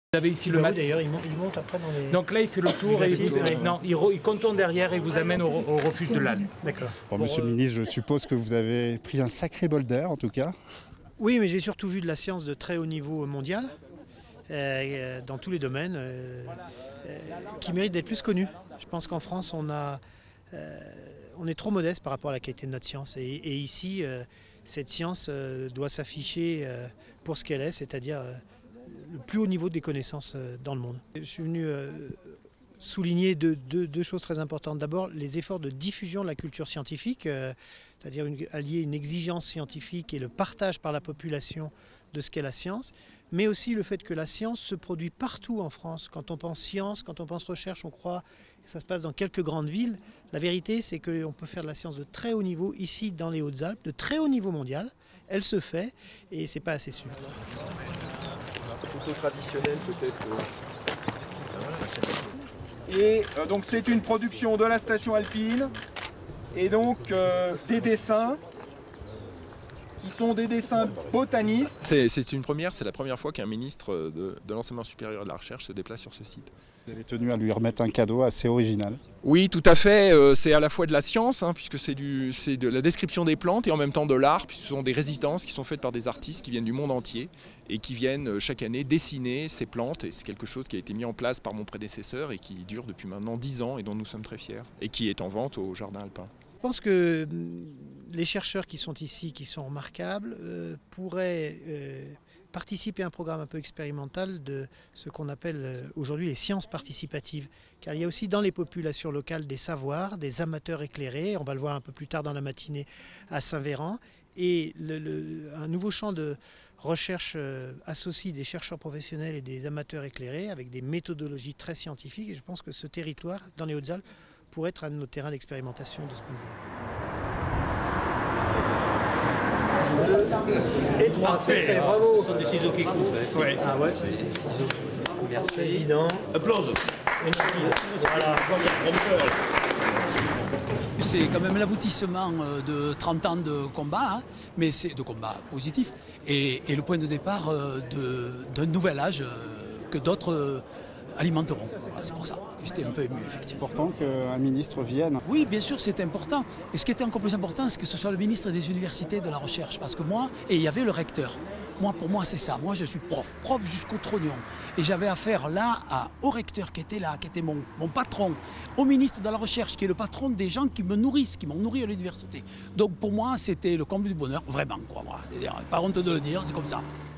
Vous avez ici le masque. D'ailleurs, il monte après dans les... Donc là, il fait le tour et il contourne derrière et vous amène au refuge de l'âne. D'accord. Bon, monsieur le ministre, je suppose que vous avez pris un sacré bol d'air, en tout cas. Oui, mais j'ai surtout vu de la science de très haut niveau mondial, dans tous les domaines, qui mérite d'être plus connue. Je pense qu'en France, on est trop modeste par rapport à la qualité de notre science. Et ici, cette science doit s'afficher pour ce qu'elle est, c'est-à-dire le plus haut niveau des connaissances dans le monde. Je suis venu souligner deux choses très importantes. D'abord, les efforts de diffusion de la culture scientifique, c'est-à-dire allier une exigence scientifique et le partage par la population de ce qu'est la science, mais aussi le fait que la science se produit partout en France. Quand on pense science, quand on pense recherche, on croit que ça se passe dans quelques grandes villes. La vérité, c'est qu'on peut faire de la science de très haut niveau ici dans les Hautes-Alpes, de très haut niveau mondial. Elle se fait et c'est pas assez sûr. Plutôt traditionnel peut-être. Et donc c'est une production de la station alpine et donc des dessins qui sont des dessins botanistes. C'est une première, c'est la première fois qu'un ministre de l'enseignement supérieur et de la recherche se déplace sur ce site. Vous avez tenu à lui remettre un cadeau assez original. Oui, tout à fait. C'est à la fois de la science, puisque c'est de la description des plantes et en même temps de l'art, puisque ce sont des résidences qui sont faites par des artistes qui viennent du monde entier et qui viennent chaque année dessiner ces plantes. Et c'est quelque chose qui a été mis en place par mon prédécesseur et qui dure depuis maintenant 10 ans et dont nous sommes très fiers et qui est en vente au Jardin Alpin. Je pense que les chercheurs qui sont ici, qui sont remarquables, pourraient participer à un programme un peu expérimental de ce qu'on appelle aujourd'hui les sciences participatives. Car il y a aussi dans les populations locales des savoirs, des amateurs éclairés, on va le voir un peu plus tard dans la matinée à Saint-Véran, et un nouveau champ de recherche associe des chercheurs professionnels et des amateurs éclairés avec des méthodologies très scientifiques, et je pense que ce territoire, dans les Hautes-Alpes, pourrait être un de nos terrains d'expérimentation de ce point de vue. Et 3, c'est fait, bravo. Ce sont des ciseaux qui coupent. Ouais. Ah ouais, c'est des ciseaux. Merci. Président. Applause. Voilà. C'est quand même l'aboutissement de 30 ans de combat, mais c'est de combat positif, et le point de départ d'un nouvel âge que d'autres alimenteront. Voilà, c'est pour ça que j'étais un peu ému, effectivement. C'est important qu'un ministre vienne. Oui, bien sûr, c'est important. Et ce qui était encore plus important, c'est que ce soit le ministre des universités et de la recherche. Parce que moi, et il y avait le recteur. Moi, pour moi, c'est ça. Moi, je suis prof jusqu'au trognon. Et j'avais affaire là au recteur qui était là, qui était mon patron, au ministre de la recherche, qui est le patron des gens qui me nourrissent, qui m'ont nourri à l'université. Donc pour moi, c'était le comble du bonheur, vraiment, quoi. Voilà. C'est-à-dire, pas honte de le dire, c'est comme ça.